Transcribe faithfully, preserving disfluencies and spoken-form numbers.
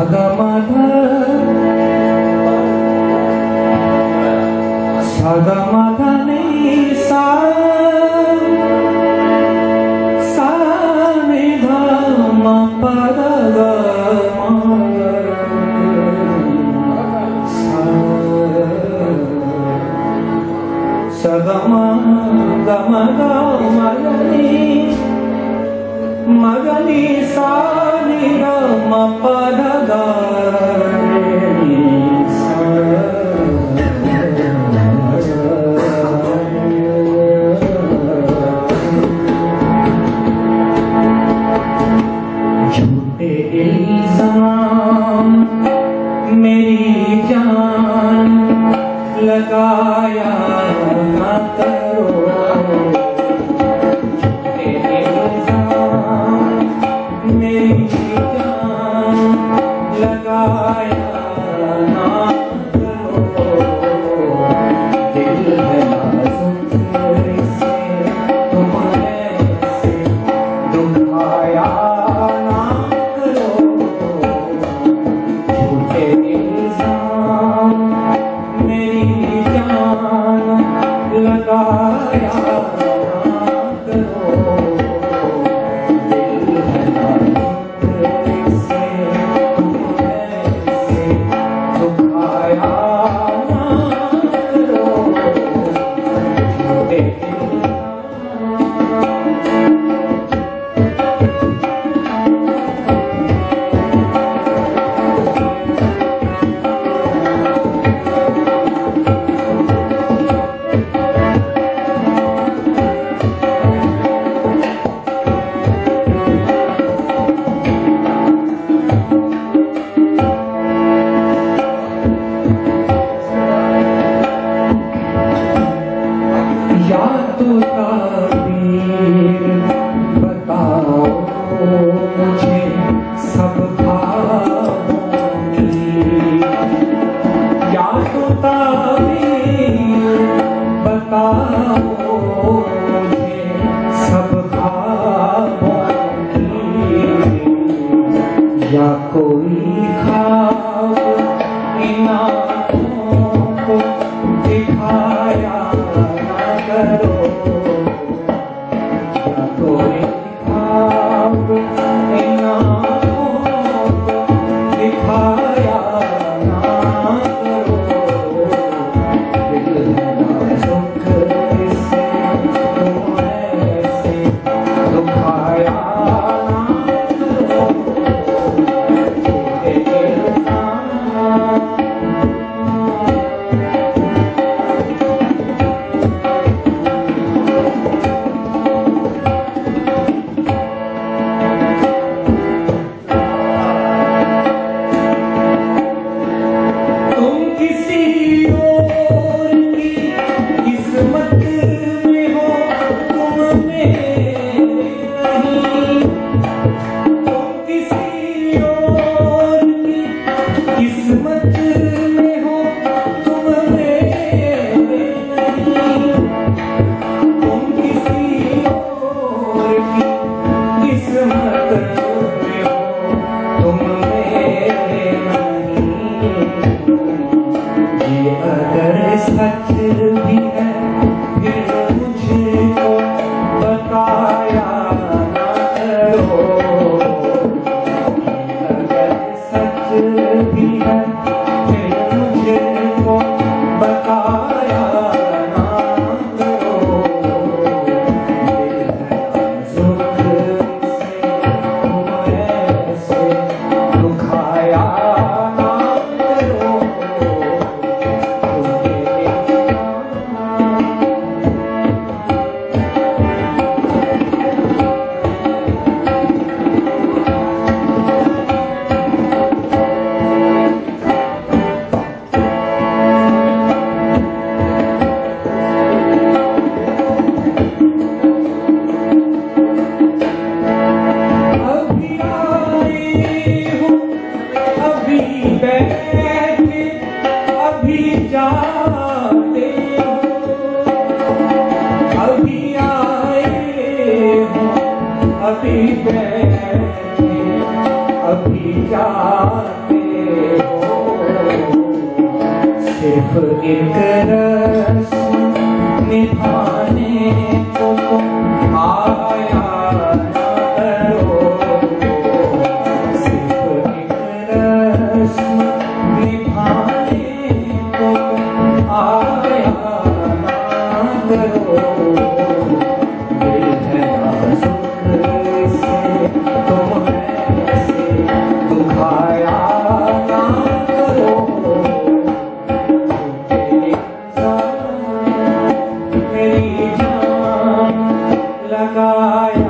Sagamata Sagamata ni sa sa ni dha ma pa da ga ma Sagama gama ga magani magani sa ni ga ma pa da ga ni sa झूठे इल्जाम मेरी जान लगाया ना करो झूठे इल्जाम मेरी जान लगाया ना करो दिल है नाजुक से तुम ऐसे दुखाया ना करो झूठे इल्जाम मेरी जान लगाया ना करो दिल है नाजुक से तुम ऐसे दुखाया ना करो झूठे या तो ताबीर बताओ मुझे सब ख्वाबों की या तो ताबीर बताओ मुझे सब ख्वाबों की या कोई ख्वाब इन आँखों को दिखाया करो या कोई ख्वाब इन आँखों को दिखाया ना करो दिल है नाजुक इसे तुम ऐसे दुखाया ना करो झूठे अभी जाते हो, सिर्फ एक रस्म निभाने को तुम आया ना करो, सिर्फ एक रस्म निभाने को तुम आया ना करो। दिल है नाजुक से तुम ऐसे दुखाया ना करो, मेरी जान लगाया